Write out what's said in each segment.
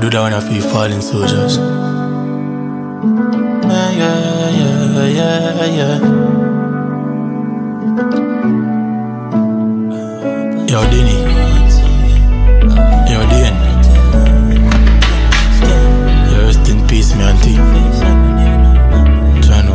do that when I feel falling soldiers. Yeah. Yo, Dini. Yo, Dean. Yo, rest in peace, me auntie. Jano.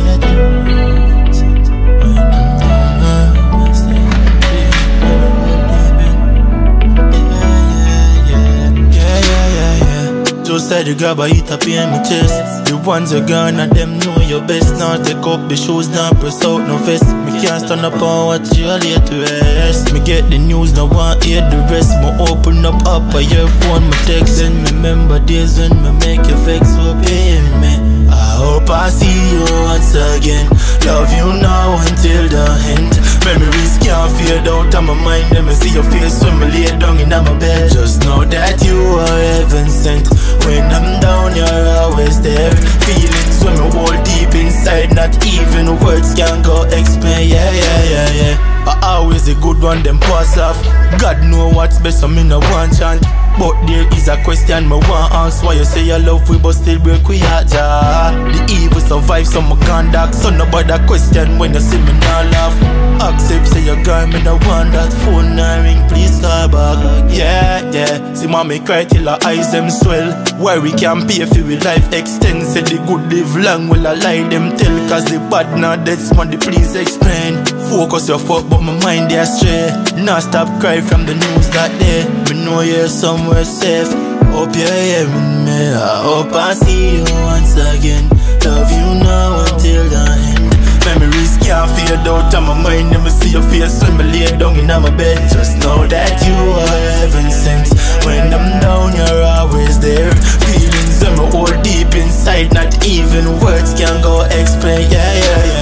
Just said the grab I eat up in my chest. The ones are gone and them know your best. Now take up the shoes, now press out no vest. Me can't stand up and watch you late to rest. Me get the news, now want hear the rest. Me open up I your phone, my text. Then me remember days when me make you vex. Hope you hear me. I hope I see you once again. Love you now until the end. Memories can't fade out of my mind. Let me see your face when me lay down in my bed. Just know that you are heaven sent. When I'm down, you're always there. Feelings when me hold deep inside, not even words can go explain. Yeah. I always a good one, them pass off. God know what's best, so me no want chant. But there is a question me want ask. Why you say you love we but still break we heart, ja? The evil survive, so me conduct. So nobody question when you see me not laugh. Accept say you gone, me no want that phone now ring, please call back. Yeah. See mommy cry till her eyes them swell. Why we can't pay for we life extend. Say the good live long, will I lie them tell. Cause the bad now that's money, please explain. Focus your fuck but my mind they astray. Not stop cry from the news that day. We know you're somewhere safe. Hope you're hearing me. I hope I see you once again. Love you now until the end. Memories can't fade out of my mind. Let me see your face when me lay down in my bed. Just know that you are heaven sent. When I'm down you're always there. Feelings that me hold deep inside, not even words can go explain. Yeah.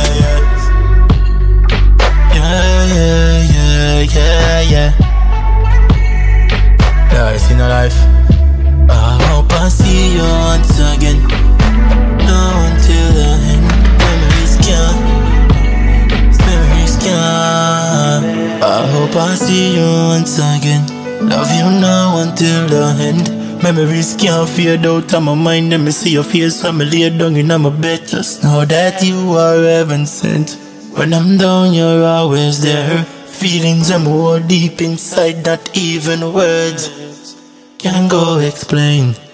It's in a life. I hope I see you once again. Now until the end. Memories can't. I hope I see you once again. Love you now until the end. Memories can't fade out of my mind. Let me see your face when me lay down in my bed. Just know that you are heaven sent. When I'm down you're always there. Feelings I'm hold deep inside, not even words can go explain.